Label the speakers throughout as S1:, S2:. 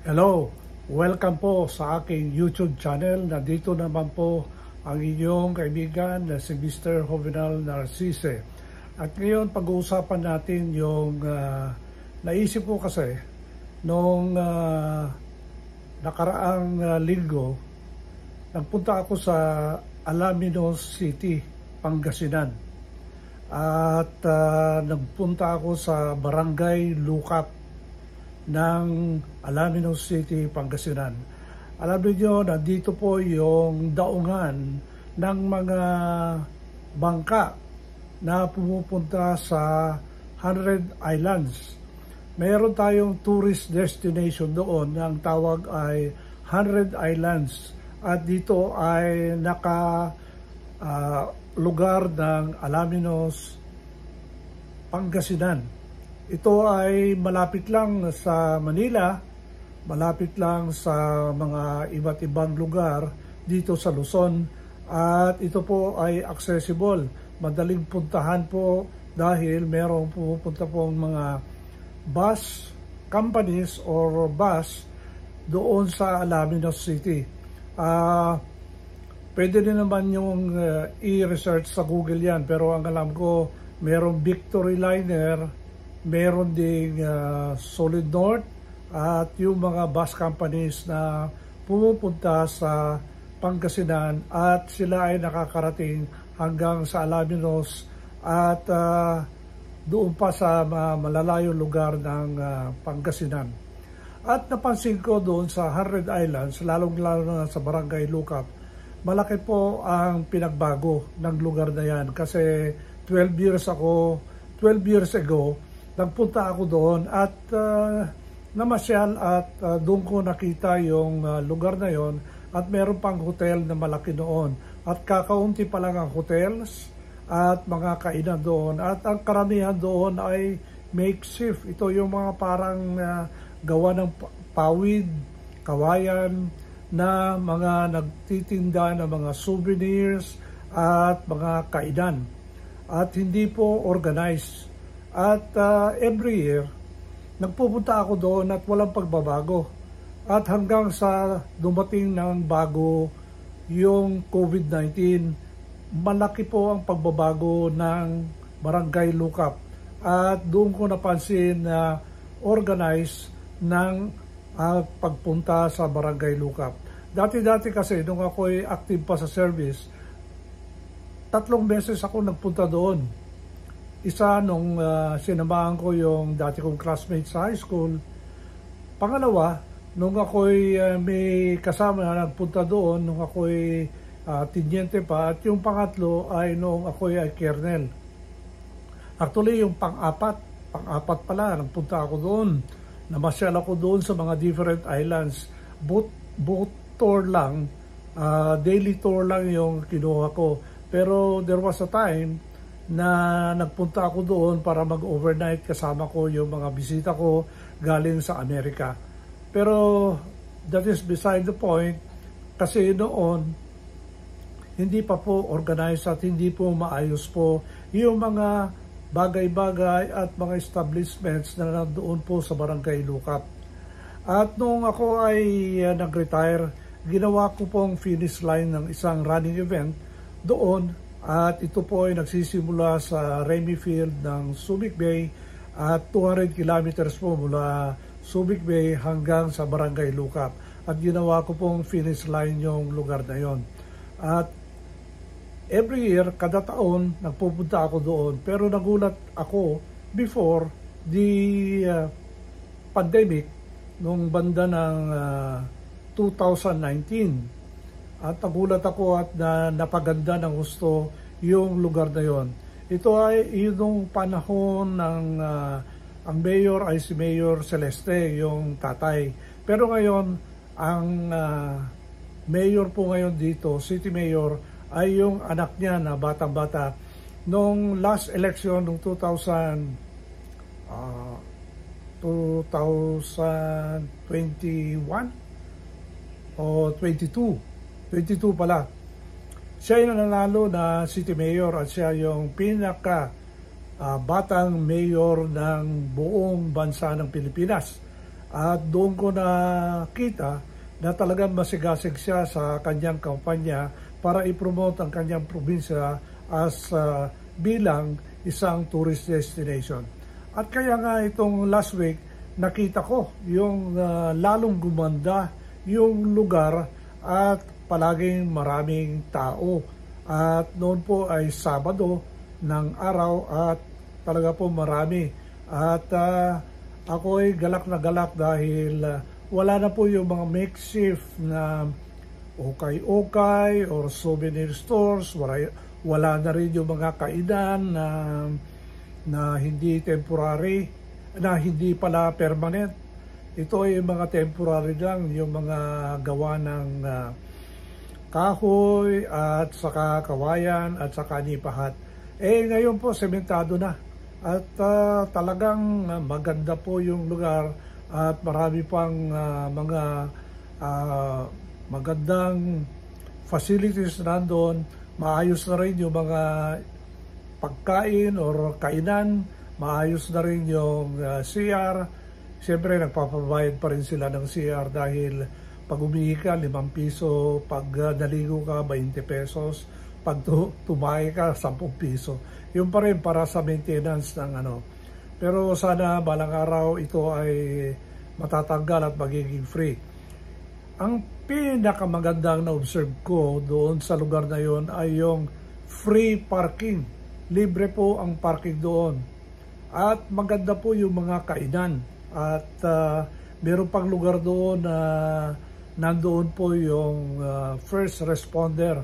S1: Hello, welcome po sa aking YouTube channel. Nandito naman po ang inyong kaibigan na si Mr. Jovenal Narcisse. At ngayon pag-uusapan natin yung naisip ko kasi noong nakaraang linggo, nagpunta ako sa Alaminos City, Pangasinan. At nagpunta ako sa Barangay Lucap ng Alaminos City, Pangasinan. Alam niyo, nandito po yung daungan ng mga bangka na pumupunta sa 100 Islands. Mayroon tayong tourist destination doon na ang tawag ay 100 Islands. At dito ay lugar ng Alaminos, Pangasinan. Ito ay malapit lang sa Manila, malapit lang sa mga iba't ibang lugar dito sa Luzon, at ito po ay accessible. Madaling puntahan po dahil merong pupunta pong mga bus companies or bus doon sa Alaminos City. Pwede din naman yung i-research sa Google yan, pero ang alam ko merong Victory Liner, meron ding Solid North at yung mga bus companies na pumupunta sa Pangasinan, at sila ay nakakarating hanggang sa Alaminos at doon pa sa malalayong lugar ng Pangasinan. At napansin ko doon sa 100 Islands, lalong-lalo na sa Barangay Lucap, malaki po ang pinagbago ng lugar na yan kasi 12 years ago nagpunta ako doon at namasyal at doon ko nakita yung lugar na yon, at meron pang hotel na malaki noon. At kakaunti pa lang ang hotels at mga kainan doon. At ang karamihan doon ay makeshift. Ito yung mga parang gawa ng pawid, kawayan, na mga nagtitinda ng mga souvenirs at mga kainan. At hindi po organized. At every year, nagpupunta ako doon at walang pagbabago. At hanggang sa dumating ng bago yung COVID-19, malaki po ang pagbabago ng Barangay Lucap. At doon ko napansin na organized ng pagpunta sa Barangay Lucap. Dati kasi nung ako ay active pa sa service, 3 beses ako nagpunta doon. Isa nung sinamahan ko yung dati kong classmate sa high school. Pangalawa, nung ako'y may kasama na nagpunta doon, nung ako'y tinyente pa. At yung pangatlo ay nung ako'y ay kernel. Actually, yung pang-apat pala, nagpunta ako doon. Namasyal ako doon sa mga different islands. Boat tour lang, daily tour lang yung kinuha ko. Pero there was a time na nagpunta ako doon para mag-overnight, kasama ko yung mga bisita ko galing sa Amerika. Pero that is beside the point, kasi noon hindi pa po organized at hindi po maayos po yung mga bagay-bagay at mga establishments na nandoon po sa Barangay Lucap. At nung ako ay nag-retire, ginawa ko pong finish line ng isang running event doon. At ito po ay nagsisimula sa Remy Field ng Subic Bay at 200 kilometers po mula Subic Bay hanggang sa Barangay Lucap. At ginawa ko pong finish line yung lugar na yon. At every year, kada taon, nagpupunta ako doon. Pero nagulat ako before the pandemic nung banda ng 2019. At nagulat ako at napaganda ng gusto yung lugar na yon. Ito ay yung panahon ng ang mayor ay si Mayor Celeste, yung tatay. Pero ngayon, ang mayor po ngayon dito, city mayor, ay yung anak niya na batang-bata. Nung last election, nung 2021 o 22 pala. Siya yung nanalo na city mayor at siya yung batang mayor ng buong bansa ng Pilipinas. At doon ko nakita na talagang masigasig siya sa kanyang kampanya para i-promote ang kanyang probinsya as bilang isang tourist destination. At kaya nga itong last week, nakita ko yung lalong gumanda yung lugar at palaging maraming tao. At noon po ay Sabado ng araw at talaga po marami. At ako ay galak na galak dahil wala na po yung mga makeshift na okay-okay or souvenir stores. Wala na rin yung mga kainan na hindi temporary, na hindi pala permanent. Ito ay mga temporary lang, yung mga gawa ng kahoy at saka kawayan at saka nipahat. Ngayon po sementado na at talagang maganda po yung lugar at marami pang mga magandang facilities nandun. Maayos na rin yung mga pagkain or kainan, maayos na rin yung CR. Siyempre nagpapabayad pa rin sila ng CR dahil pag umihi ka 5 piso, pag naligo ka 20 pesos, pag tumahi ka 10 piso. Yun pa rin para sa maintenance ng ano. Pero sana balang araw ito ay matatanggal at magiging free. Ang pinakamagandang na-observe ko doon sa lugar na yon ay yung free parking. Libre po ang parking doon. At maganda po yung mga kainan. At meron pang lugar doon na nandoon po yung first responder.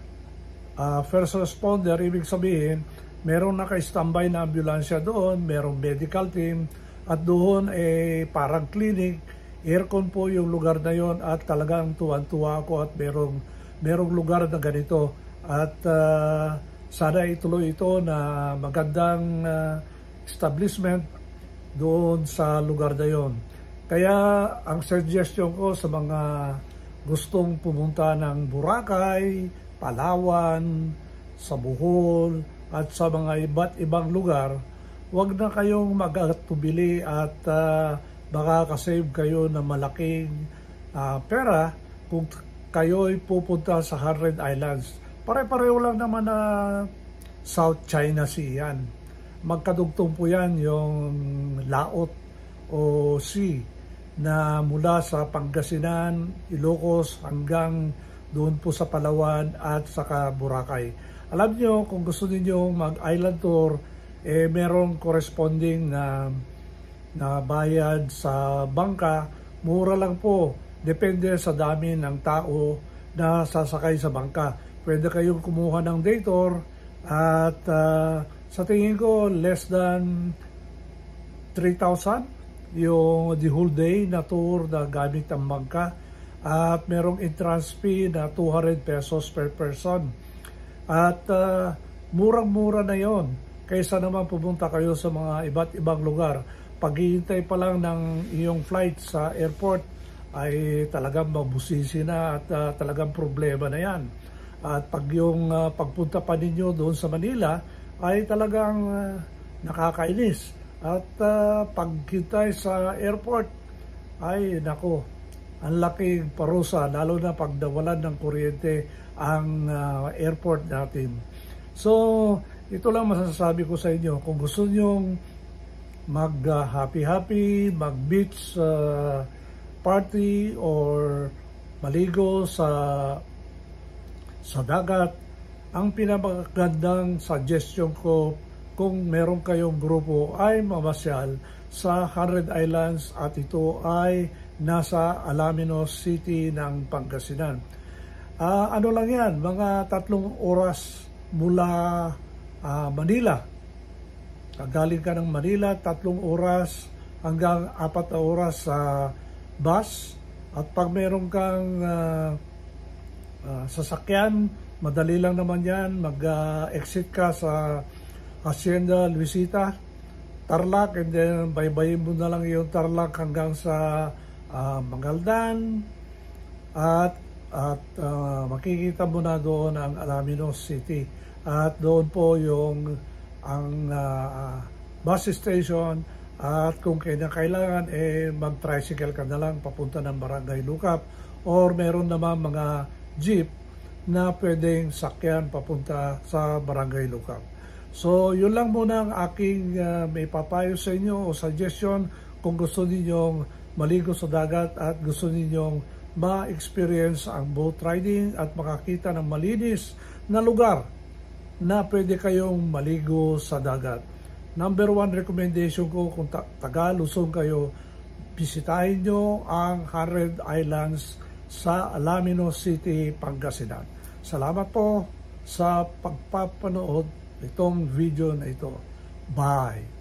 S1: First responder, ibig sabihin, merong naka-standby na ambulansya doon, merong medical team, at doon parang clinic, aircon po yung lugar na yon at talagang tuwan-tuwa ako at merong lugar na ganito. At sana ituloy ito na magandang establishment doon sa lugar na yon. Kaya ang suggestion ko sa mga gustong pumunta ng Boracay, Palawan, sa Bohol, at sa mga iba't ibang lugar, huwag na kayong mag-atubili at baka kasave kayo ng malaking pera kung kayo'y pupunta sa 100 Islands. Pare-pareho lang naman na South China Sea yan. Magkadugtong po yan yung laot o sea na mula sa Pangasinan, Ilocos hanggang doon po sa Palawan at saka Boracay. Alam nyo, kung gusto niyo mag-island tour, merong corresponding na bayad sa bangka. Mura lang po. Depende sa dami ng tao na sasakay sa bangka. Pwede kayong kumuha ng day tour at sa tingin ko less than 3,000 yung the whole day na tour na gamit ang bangka. At merong entrance fee na 200 pesos per person. At murang-mura na yon kaysa naman pumunta kayo sa mga iba't ibang lugar. Paghihintay pa lang ng iyong flight sa airport ay talagang mabusisi na at talagang problema na yan. At pag yung pagpunta pa ninyo doon sa Manila ay talagang nakakainis. At paghintay sa airport ay nako, ang laking parusa, lalo na pag nawalan ng kuryente ang airport natin. So, ito lang masasabi ko sa inyo. Kung gusto nyong mag-happy-happy, mag-beach party or maligo sa dagat, ang pinamagandang suggestion ko kung meron kayong grupo ay mamasyal sa 100 Islands at ito ay nasa Alaminos City ng Pangasinan. Ano lang yan, mga 3 oras mula Manila. Galing ka ng Manila, 3 oras hanggang 4 na oras sa bus. At pag meron kang sasakyan, madali lang naman yan. Mag-exit ka sa Hacienda Luisita, Tarlac, and then baybayin mo na lang yung Tarlac hanggang sa Mangaldan at makikita mo na doon ang Alaminos City at doon po yung ang bus station At kung kailangan, mag-tricycle ka na lang papunta ng Barangay Lucap, or meron naman mga jeep na pwedeng sakyan papunta sa Barangay Lucap. So, yun lang muna ang aking may papayo sa inyo o suggestion kung gusto ninyong maligo sa dagat at gusto ninyong ma-experience ang boat riding at makakita ng malinis na lugar na pwede kayong maligo sa dagat. Number 1 recommendation ko, kung taga Luzon kayo, bisitahin nyo ang 100 Islands sa Alaminos City, Pangasinan. Salamat po sa pagpapanood itong video na ito. Bye!